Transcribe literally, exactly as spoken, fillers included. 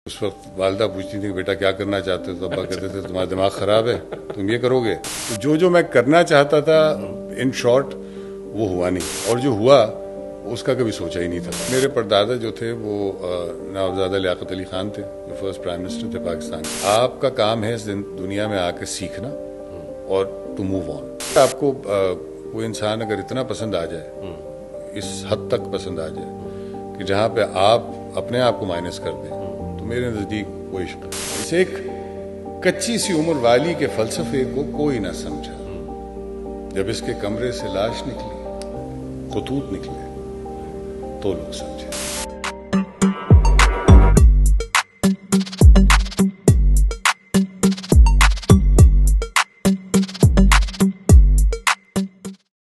उस वक्त वालदा पूछती थी कि बेटा क्या करना चाहते हो, तो अब्बा कहते थे तुम्हारा दिमाग खराब है, तुम ये करोगे। तो जो जो मैं करना चाहता था इन शॉर्ट वो हुआ नहीं, और जो हुआ उसका कभी सोचा ही नहीं था। मेरे परदादा जो थे वो नवाबजादा लियाकत अली खान थे, जो फर्स्ट प्राइम मिनिस्टर थे पाकिस्तान। आपका काम है इस दुनिया में आके सीखना और टू मूव ऑन। आपको वो इंसान अगर इतना पसंद आ जाए, इस हद तक पसंद आ जाए कि जहाँ पे आप अपने आप को माइनस कर दें, तो मेरे नजदीक वो इश्क। इस एक कच्ची सी उम्र वाली के फलसफे को कोई ना समझा। जब इसके कमरे से लाश निकली, खतूत निकले, तो लोग समझे।